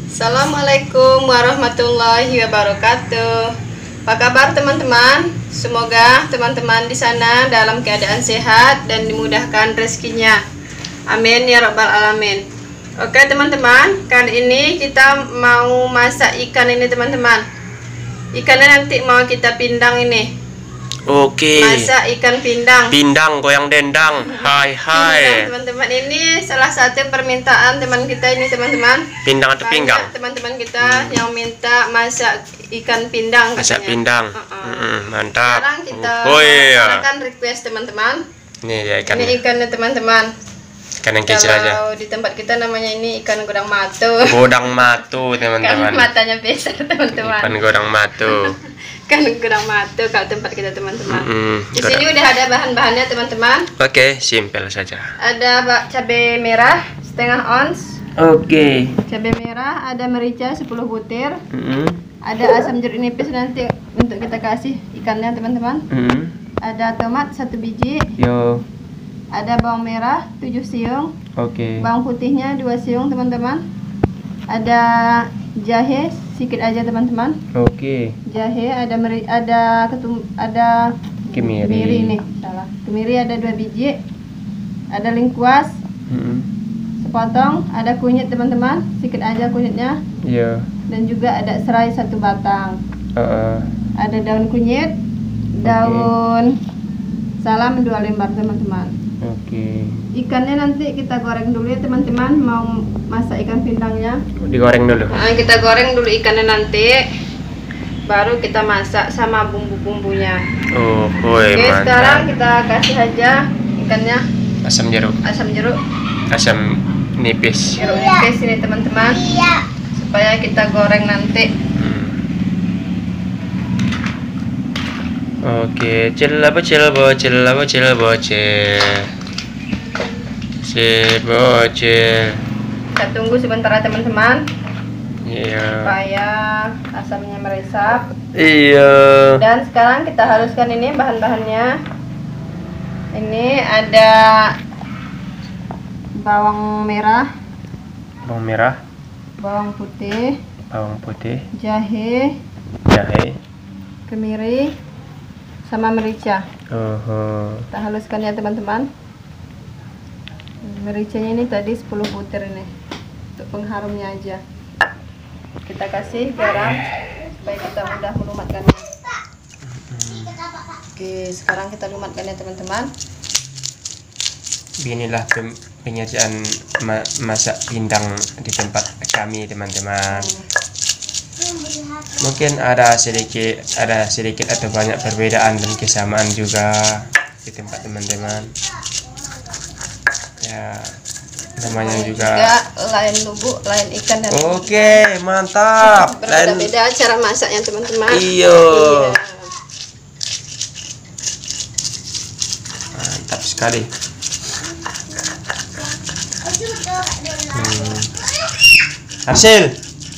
Assalamualaikum warahmatullahi wabarakatuh. Apa kabar teman-teman? Semoga teman-teman di sana dalam keadaan sehat dan dimudahkan rezekinya. Amin ya rabbal alamin. Oke teman-teman, kali ini kita mau masak ikan ini teman-teman. Ikannya nanti mau kita pindang ini. Oke. Masak ikan pindang. Pindang goyang dendang. Hai hai. Teman-teman, ini salah satu permintaan teman kita ini teman-teman. Pindang atau pinggang? Teman-teman kita yang minta masak ikan pindang. Masak pindang. Mantap. Sekarang kita akan request teman-teman. Ini dia ikannya. Ini ikannya teman-teman. Ikan yang kecil aja. Kalau di tempat kita namanya ini ikan godang matu. Godang matu teman-teman. Kan matanya besar teman-teman. Ikan godang matu. Kan godang matu kalau tempat kita teman-teman. Di godang. sini udah ada bahan-bahannya teman-teman. Oke, simpel saja. Ada cabai merah setengah ons. Oke. Cabai merah, ada merica 10 butir. Ada asam jeruk nipis nanti untuk kita kasih ikannya teman-teman. Ada tomat 1 biji. Yo. Ada bawang merah 7 siung. Oke. Bawang putihnya 2 siung teman-teman. Ada jahe sedikit aja teman-teman. Oke. Jahe, ada kemiri nih, salah. Kemiri ada 2 biji. Ada lengkuas sepotong, ada kunyit teman-teman, sedikit aja kunyitnya. Iya. Dan juga ada serai 1 batang. Ada daun kunyit, daun salam 2 lembar teman-teman. Oke. Ikannya nanti kita goreng dulu ya teman-teman. Mau masak ikan pindangnya. Digoreng dulu. Nah, kita goreng dulu ikannya nanti, baru kita masak sama bumbu-bumbunya. Oh, Oke, sekarang kita kasih aja ikannya asam jeruk. asam jeruk. Asam nipis. Jeruk nipis ini teman-teman. Supaya kita goreng nanti. Oke, bocil bocil. Kita tunggu sebentar ya teman-teman. Iya. Supaya asamnya meresap. Iya. Dan sekarang kita haluskan ini bahan-bahannya. Ini ada bawang merah, bawang putih, jahe, kemiri, sama merica. Kita haluskan ya teman-teman. Mericanya ini tadi 10 butir ini untuk pengharumnya aja. Kita kasih garam supaya kita mudah melumatkannya. Oke, sekarang kita lumatkan ya teman-teman. Inilah penyajian masak pindang di tempat kami teman-teman. Mungkin ada sedikit atau banyak perbedaan dan kesamaan juga di tempat teman-teman. Ya, namanya juga lain lubuk, lain ikan dan Oke, mantap. Berbeda-beda cara masaknya teman-teman. Iya. Mantap sekali. Arsil.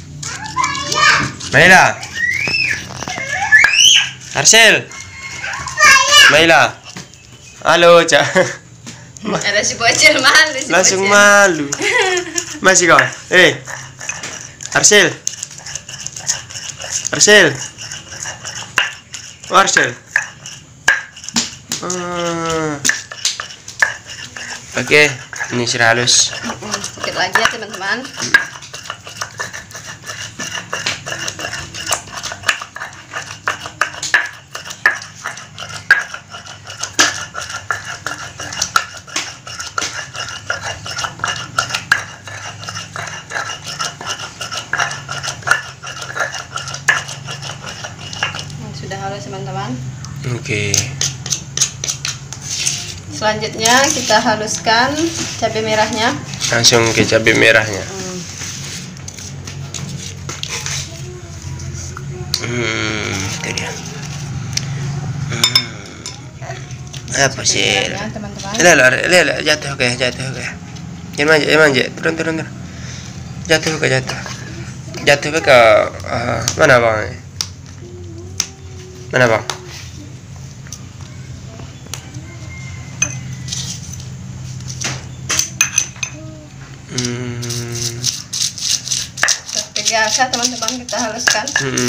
Maila. Arsil. Maila. Halo, Cak. Ada si bocil malu. Langsung malu. Masih kau? Arsil. Arsil. Oke, ini sudah halus. Sedikit lagi ya teman-teman. Sudah halus teman-teman. Oke. Selanjutnya kita haluskan cabai merahnya. Langsung ke cabai merahnya. Itu dia. Apa sih? Teman-teman. Lele, jatuh ke. Jangan manja. Turun. Jatuh ke. Mana bang? biasa teman-teman kita haluskan.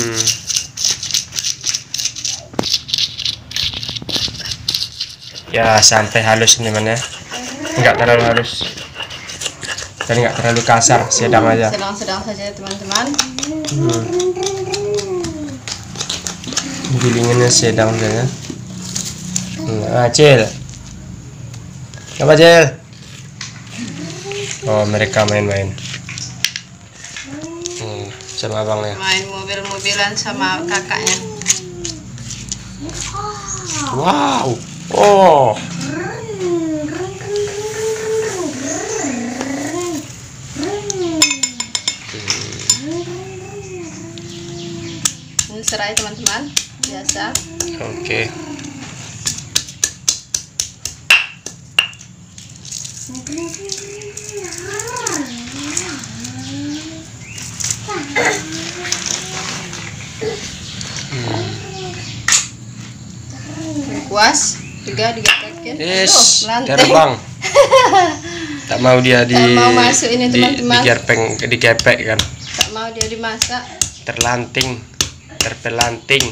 Ya sampai halus teman-teman ya, nggak terlalu halus dan nggak terlalu kasar, sedang aja. Sedang-sedang saja teman-teman. Gilingannya sedang saja. Cil, apa Cil? Oh mereka main-main sama abangnya. Main mobil-mobilan sama kakaknya. Wow. Oh. Ini serai teman-teman, biasa. Oke. Puas, juga digeprekin. Yes, Aduh, terbang. Tak mau dia Tak mau masuk ini teman-teman. Digepek kan. Tak mau dia dimasak. Terlanting, terpelanting.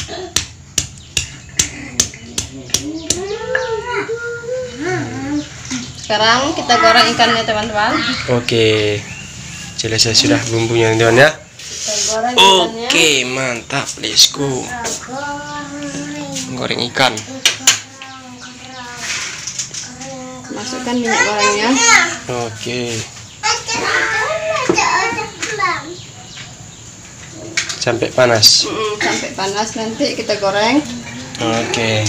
Sekarang kita goreng ikannya teman-teman. Oke, selesai sudah bumbunya teman ya. Kita goreng ikannya. Oke, mantap, let's go. Goreng ikan. Masukkan minyak gorengnya. Oke. Sampai panas. Sampai panas, nanti kita goreng. Oke.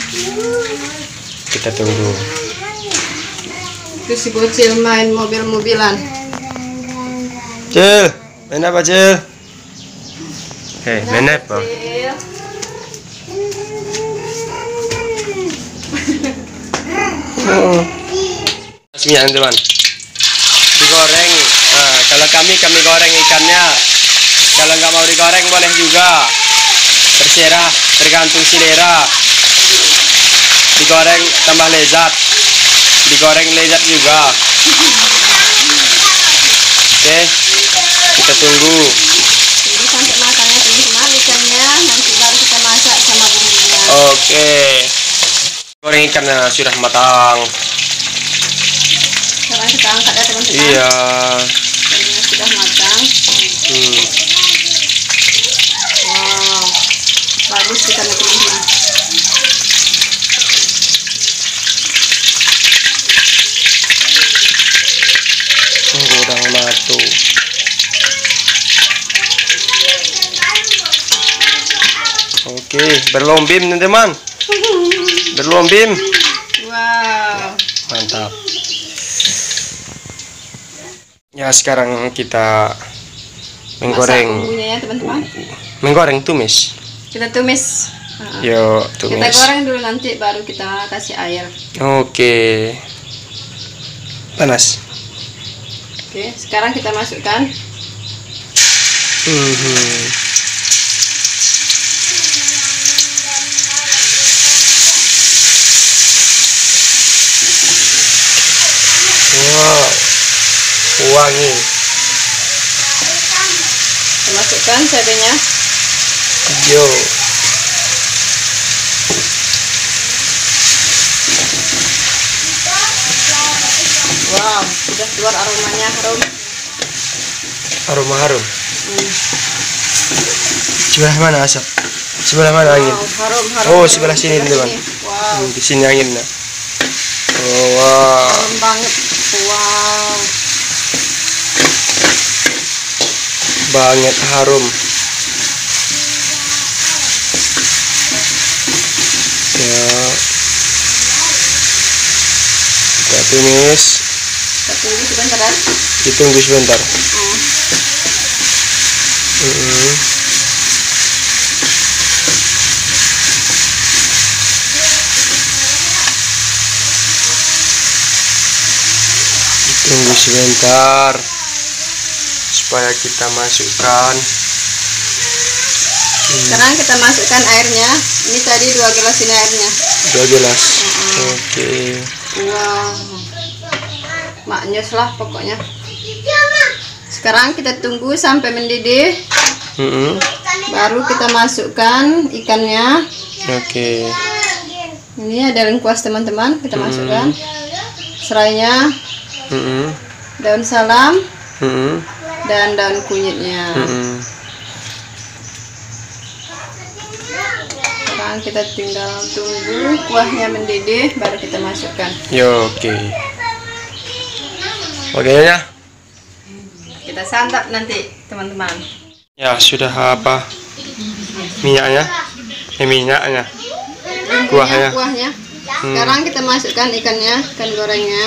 Kita tunggu. Itu si bocil main mobil-mobilan. Cil, main apa Cil? Main apa? Bocil. Minyak teman. Digoreng. Nah, kalau kami goreng ikannya. Kalau nggak mau digoreng boleh juga. Terserah, tergantung selera. Digoreng tambah lezat. Digoreng lezat juga. Oke, kita tunggu. Jadi sampai matangnya teman-teman ikannya, nanti baru kita masak sama bumbunya. Oke. Goreng ikannya sudah matang. Sekarang kita angkat ya teman-teman. Iya. Ikannya sudah matang. Wow, bagus ikannya teman-teman. Udang batu. Oke, berlombim teman-teman. Berlombim. Wow. Mantap. Ya sekarang kita menggoreng. Masak bumbunya ya teman-teman. Menggoreng tumis. Kita tumis. Yuk, tumis. Kita goreng dulu, nanti baru kita kasih air. Oke. Panas. Oke, sekarang kita masukkan. Wow, wangi. Kita masukkan cabenya. Yo. Wow, sudah keluar aromanya harum. Aroma harum. Sebelah mana asap? Sebelah mana angin? Wow, harum, harum. Oh, harum. sebelah sini teman. Wow, Di sini anginnya. Oh, wow. harum banget. Wow. Banget harum. Ya. Kita tumis. Kita tunggu sebentar ya. Ditunggu sebentar. Tunggu sebentar supaya kita masukkan. Sekarang kita masukkan airnya. Ini tadi 2 gelas ini airnya. 2 gelas. Oke. Wow. Maknyus lah pokoknya. Sekarang kita tunggu sampai mendidih. Baru kita masukkan ikannya. Oke. Ini ada lengkuas teman-teman, kita masukkan. Serainya, daun salam, dan daun kunyitnya. Sekarang kita tinggal tunggu kuahnya mendidih, baru kita masukkan. Oke. Oke ya. Kita santap nanti teman-teman. Ya sudah apa? Minyaknya? Minyaknya. Kuahnya. Kuahnya. Sekarang kita masukkan ikannya, ikan gorengnya.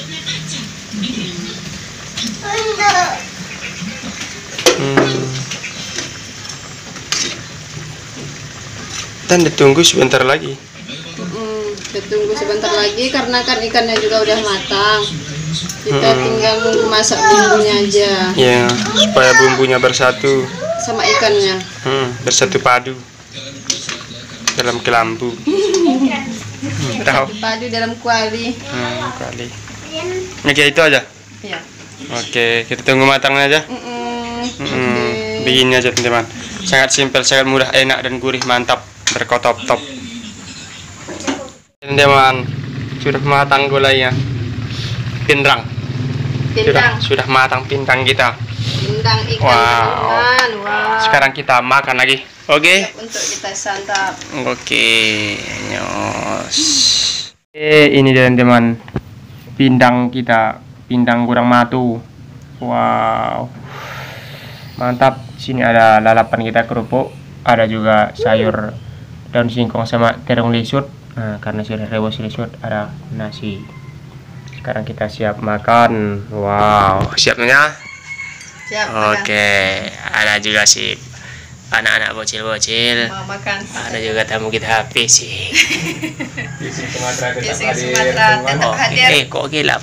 Dan ditunggu sebentar lagi. Kita tunggu sebentar lagi karena kan ikannya juga udah matang. Kita tinggal nunggu masak bumbunya aja. Ya, supaya bumbunya bersatu sama ikannya. Bersatu padu dalam kelambu. Tahu? Padu dalam kuali. Kuali. Oke, itu aja. Iya. Oke, kita tunggu matangnya aja. Begini aja teman-teman. Sangat simpel, sangat mudah, enak dan gurih, mantap, berkotop-top. Teman-teman, sudah matang gulainya. Pindang. Sudah matang pindang kita. Pindang ikan teman-teman. Wow. Sekarang kita makan lagi. Oke. Untuk kita santap. Oke. Nyos. Ini teman-teman. Pindang kita. Pindang kurang matu. Wow. Mantap. Sini ada lalapan kita, kerupuk. Ada juga sayur daun singkong sama terung lisut. Nah, karena sudah rebus lisut, ada nasi. Sekarang kita siap makan. Wow, siapnya? Siap. Oke, ada juga sih anak-anak bocil-bocil. Mau makan. Ada juga tamu kita Pising. Pising Sumatera tetap hadir. Kok gelap?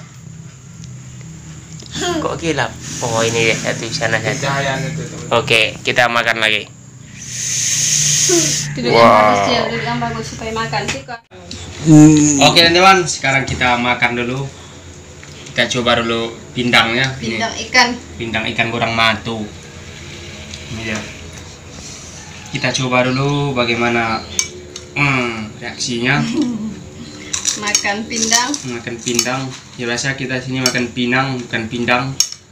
Kok gelap? Oh, ini ya satu sana satu. Oke, kita makan lagi. Duduk yang bagus ya, duduk yang bagus supaya makan sih kok. Oke teman-teman, sekarang kita makan dulu. Kita coba dulu pindangnya. Pindang ikan. Pindang ikan kurang matu. Ini ya. Kita coba dulu bagaimana reaksinya. Makan pindang. Makan pindang. Ya biasa kita sini makan pinang, bukan pindang.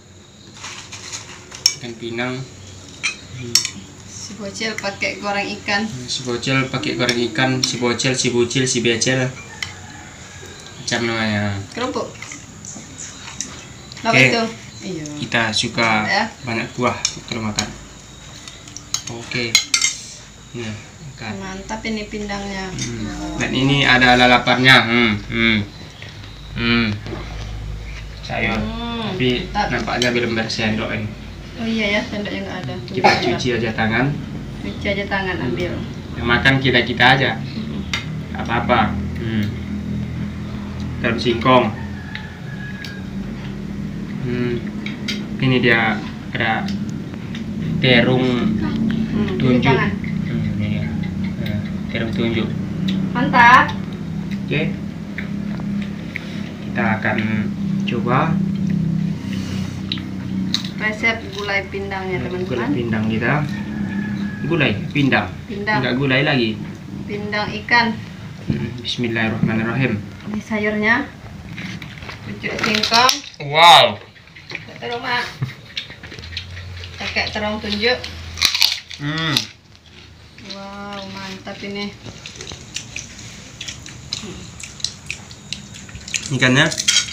Makan pinang. Si bocil pakai goreng ikan. Si bocil pakai goreng ikan. Si bocil, si bucil, si becel. Macam namanya. Kerupuk. Apa Oke. itu? Iya. Kita suka Ya. banyak kuah kalau makan. Oke. Nah, makan. Mantap ini pindangnya. Dan ini ada lalapannya. Sayur. Tapi mantap. nampaknya belum bersendok ini. Oh iya ya, sendoknya nggak ada. Kita cuci aja tangan. Cuci aja tangan, ambil. Yang makan kita aja. Gak apa-apa. Daun singkong. Ini dia ada terung tunjuk. Tangan. Ini dia. Terung tunjuk. Mantap. Oke. Kita akan coba Resep gulai pindangnya gulai teman-teman. pindang kita. Gulai pindang. Pindang. Enggak gulai lagi. Pindang ikan. Bismillahirrahmanirrahim. Ini sayurnya. Pucuk singkong. Wow. Terung mak. Pakai terung tunjuk. Wow, mantap ini. Ikannya.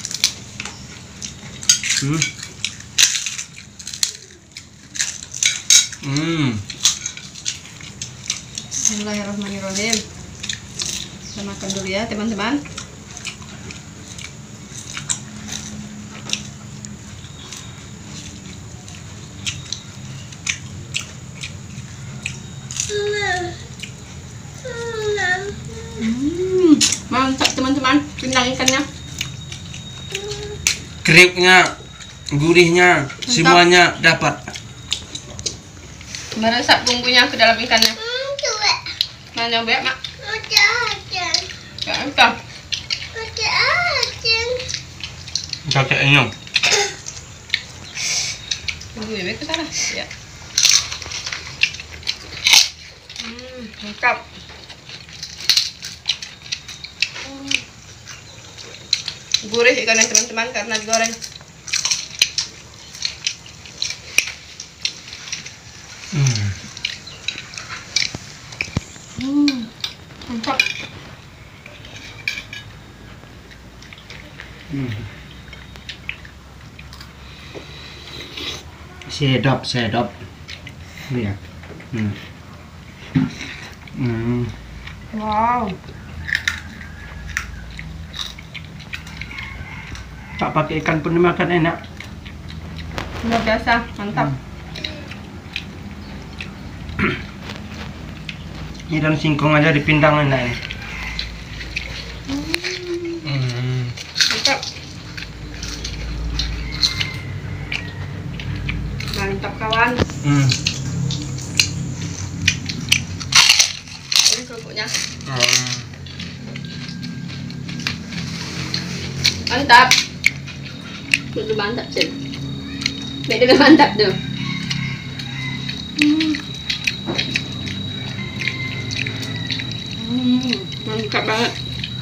Bismillahirrahmanirrahim. Kita makan dulu ya teman-teman. Mantap teman-teman, pindang ikannya. Kriuknya, gurihnya, semuanya dapat. Meresap bumbunya ke dalam ikannya. Mau nyoba mak? Ya entah. Kakeknya. Gue ke sana. Ya. Lengkap. Gurih ikannya teman-teman karena digoreng. Mantap. Sedap. Lihat. Wow. Tak pakai ikan pun dimakan enak. Luar biasa, mantap. Ini daun singkong aja dipindang enak ini. Mantap. Mantap kawan. Ini kerupuknya. Mantap. Itu mantap sih. Beda mantap tuh. Mantap banget.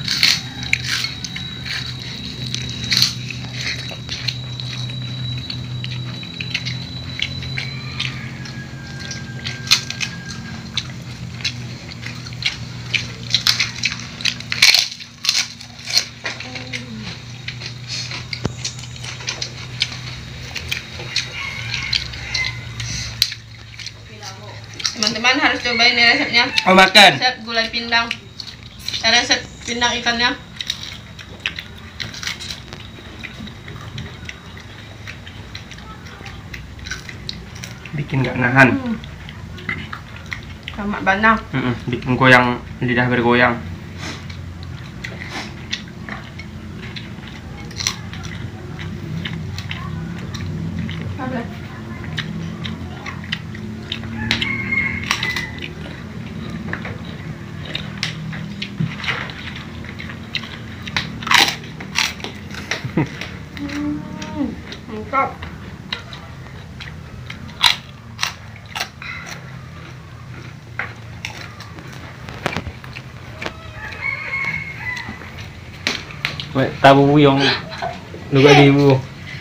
Teman-teman harus cobain ini resepnya. Oh, makan. Resep gulai pindang. Resep pindang ikannya. Bikin nggak nahan. Sama banang. Bikin goyang, lidah bergoyang. Mantap. Tabu buyong. Luga di ibu.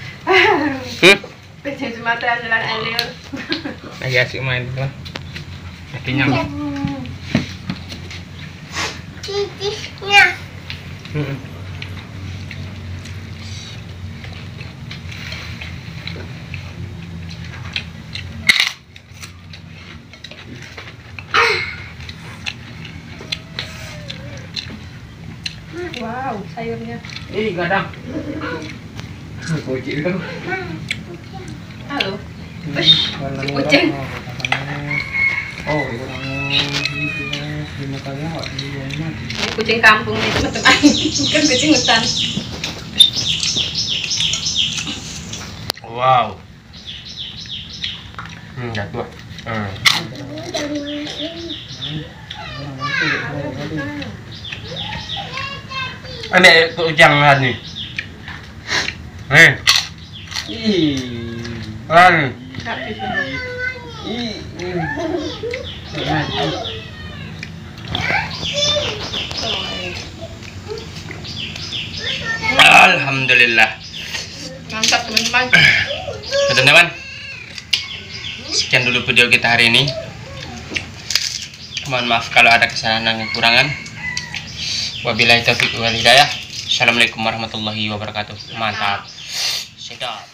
Kecil Sumatera jalan alir. Lagi asik main tuh. Kenyang. Titisnya. Wow, sayurnya. Gadang. Kucing itu. Halo. Kucing. Oh, Ini kucing kampung nih teman-teman. Bukan kucing hutan. Wow. Jatuh. Ini ujang nih. Alhamdulillah. Mantap teman-teman. Teman-teman, sekian dulu video kita hari ini. Mohon maaf kalau ada kesalahan dan kekurangan. Wabillahi taufiq wal hidayah. Assalamualaikum warahmatullahi wabarakatuh. Mantap. Sedap.